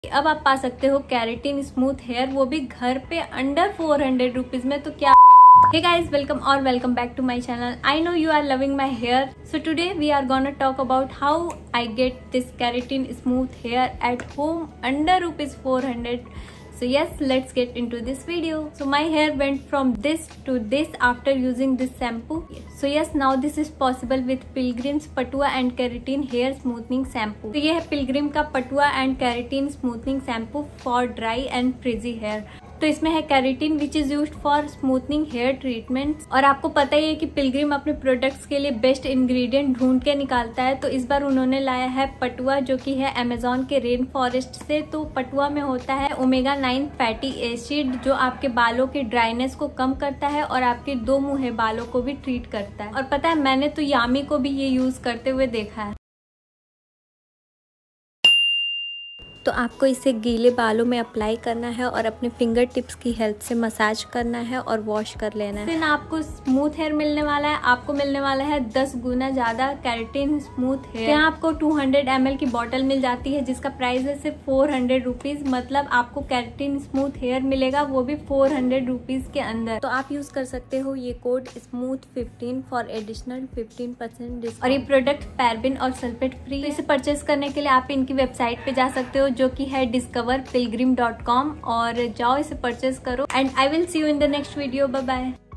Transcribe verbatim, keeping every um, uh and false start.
अब आप पा सकते हो केराटिन स्मूथ हेयर, वो भी घर पे अंडर फोर हंड्रेड रुपीज में। तो क्या Hey guys, welcome or welcome back to my channel. I know you are loving my hair. So today we are gonna talk about how I get this keratin smooth hair at home under rupees four hundred. So yes, let's get into this video. So my hair went from this to this after using this shampoo. So yes, now this is possible with Pilgrim's Patua and Keratin Hair Smoothing Shampoo. तो ये है Pilgrim का Patua and Keratin Smoothing Shampoo for dry and frizzy hair. तो इसमें है keratin which is used for smoothening hair treatment. और आपको पता ही है कि पिलग्रिम अपने प्रोडक्ट्स के लिए बेस्ट इंग्रेडिएंट ढूंढ के निकालता है। तो इस बार उन्होंने लाया है पटुआ, जो कि है अमेजोन के रेन फॉरेस्ट से। तो पटुआ में होता है ओमेगा नाइन फैटी एसिड, जो आपके बालों की ड्राइनेस को कम करता है और आपके दो मुंहे बालों को भी ट्रीट करता है। और पता है, मैंने तो यामी को भी ये यूज करते हुए देखा है। तो आपको इसे गीले बालों में अप्लाई करना है और अपने फिंगर टिप्स की हेल्प से मसाज करना है और वॉश कर लेना है। फिर आपको स्मूथ हेयर मिलने वाला है। आपको मिलने वाला है दस गुना ज्यादा केराटिन स्मूथ हेयर। यहाँ आपको टू हंड्रेड एम एल की बोतल मिल जाती है, जिसका प्राइस है सिर्फ फोर हंड्रेड रुपीज। मतलब आपको केराटिन स्मूथ हेयर मिलेगा, वो भी फोर हंड्रेड रुपीज के अंदर। तो आप यूज कर सकते हो ये code smooth fifteen for additional fifteen percent discount. और ये प्रोडक्ट पैराबेन और सल्फेट फ्री। तो इसे परचेज करने के लिए आप इनकी वेबसाइट पे जा सकते हो, जो कि है डिस्कवर पिलग्रिम डॉट कॉम, और जाओ इसे परचेज करो। And I will see you in the next video. Bye bye.